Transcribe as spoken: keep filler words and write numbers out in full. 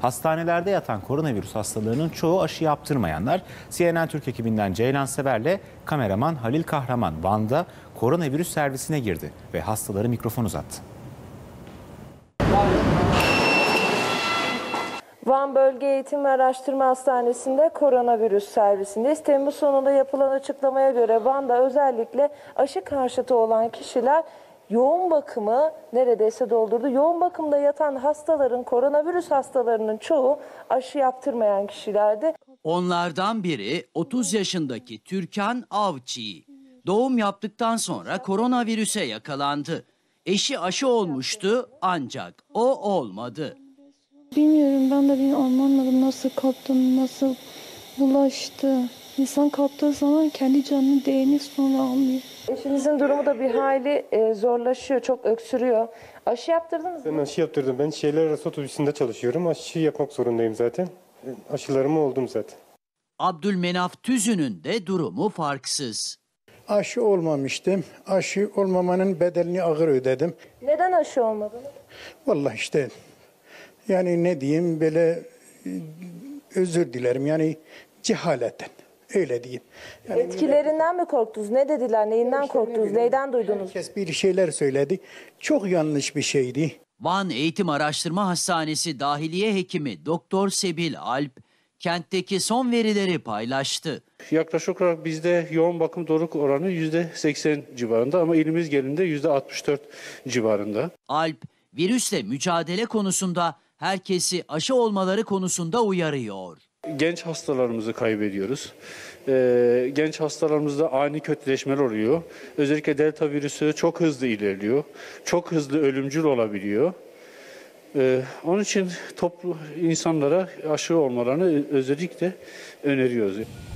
Hastanelerde yatan koronavirüs hastalarının çoğu aşı yaptırmayanlar. C N N Türk ekibinden Ceylan Sever'le kameraman Halil Kahraman Van'da koronavirüs servisine girdi ve hastalara mikrofon uzattı. Van Bölge Eğitim ve Araştırma Hastanesi'nde koronavirüs servisindeyiz. Temmuz sonunda yapılan açıklamaya göre Van'da özellikle aşı karşıtı olan kişiler yoğun bakımı neredeyse doldurdu. Yoğun bakımda yatan hastaların, koronavirüs hastalarının çoğu aşı yaptırmayan kişilerdi. Onlardan biri otuz yaşındaki Türkan Avcı. Doğum yaptıktan sonra koronavirüse yakalandı. Eşi aşı olmuştu ancak o olmadı. Bilmiyorum, ben de bir anlamadım nasıl kaptım, nasıl bulaştı. İnsan kaptığı zaman kendi canını değeni sonra almıyor. Eşinizin durumu da bir hayli e, zorlaşıyor, çok öksürüyor. Aşı yaptırdınız mı? Ben aşı yaptırdım. Ben şehirler arası otobüsünde çalışıyorum. Aşı yapmak zorundayım zaten. Aşılarımı oldum zaten. Abdülmenaf Tüzün'ün de durumu farksız. Aşı olmamıştım. Aşı olmamanın bedelini ağır ödedim. Neden aşı olmadınız? Vallahi işte yani ne diyeyim, böyle özür dilerim yani cehaletten. Öyle diyeyim. Yani Etkilerinden mi korktunuz? Ne dediler? Neyinden işte korktunuz? ne Neyden duydunuz? Herkes bir şeyler söyledi. Çok yanlış bir şeydi. Van Eğitim Araştırma Hastanesi Dahiliye Hekimi Doktor Sebil Alp, kentteki son verileri paylaştı. Yaklaşık olarak bizde yoğun bakım doruk oranı yüzde seksen civarında ama ilimiz genelinde yüzde altmış dört civarında. Alp, virüsle mücadele konusunda herkesi aşı olmaları konusunda uyarıyor. Genç hastalarımızı kaybediyoruz. Ee, genç hastalarımızda ani kötüleşmeler oluyor. Özellikle delta virüsü çok hızlı ilerliyor. Çok hızlı ölümcül olabiliyor. Ee, onun için toplu insanlara aşı olmalarını özellikle öneriyoruz.